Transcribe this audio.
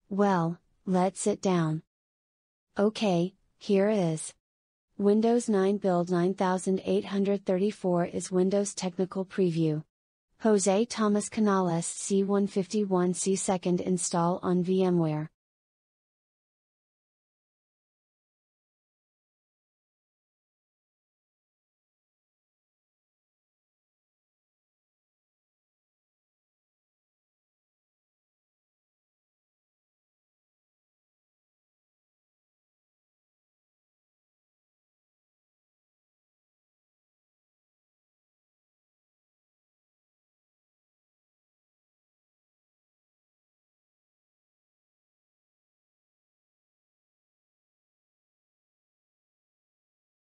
Well, let's sit down. Okay, here is. Windows 9 Build 9834 is Windows Technical Preview. Jose Thomas Canales C151C second install on VMware.